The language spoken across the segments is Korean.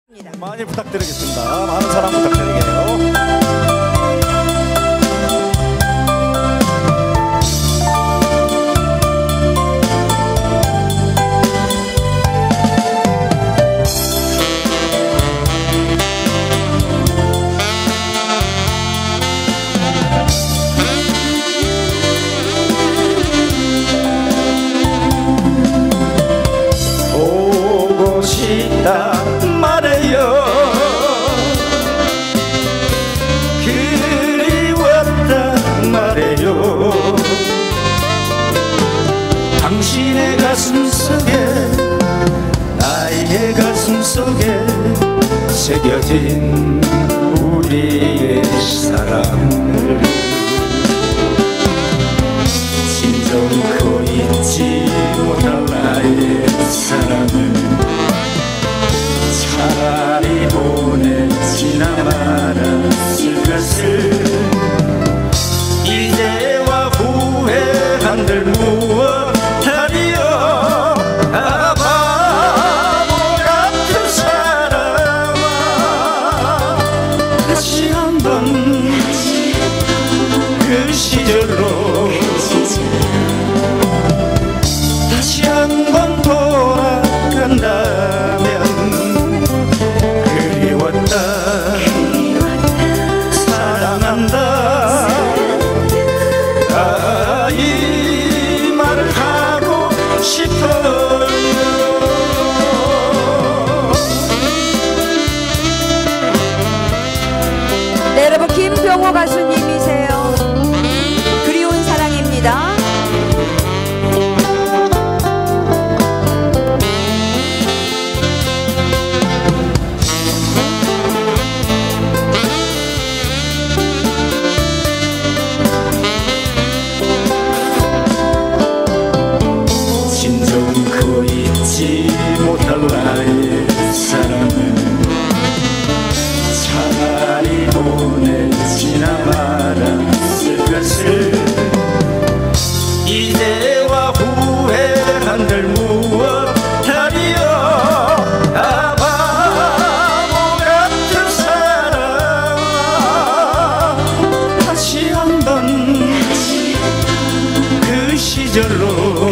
많이 부탁드리겠습니다. 많은 사랑 부탁드릴게요. 보고 싶다 말해요. 그리웠다 말해요. 당신의 가슴 속에 나의 가슴 속에 새겨진 우리의 사랑을 진정코 잊지 못할 나의 사랑을 차라리 보내지나 말았을 것을 이제와 후회한들 무엇하리요. 아 바보 같은 사람아 다시 한번 그 시절로 다시 한번 돌아간다면 그리웠다 사랑한다 이 말을 하고 싶어요. 네, 여러분 김병호 가수님이세요. 그리운 사랑입니다. 진정코 잊지 못할 나의 사랑을 차라리 보내지나 말았을 것을 이제와 후회한들 무엇하리요. 아 바보 같은 사랑아 다시 한번 그 시절로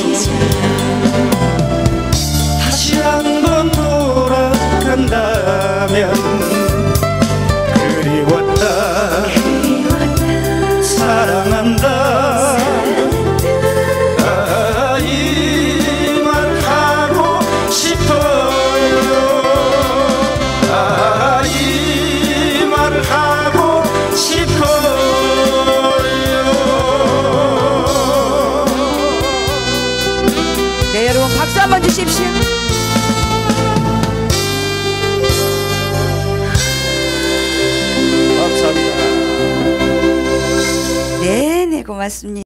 다시 한번 돌아간다면 그리웠다 사랑한다 이 말 하고 싶어요. 이 말을 하고 싶어요. 네, 여러분 박수 한번 주십시오. 감사합니다. 네, 고맙습니다.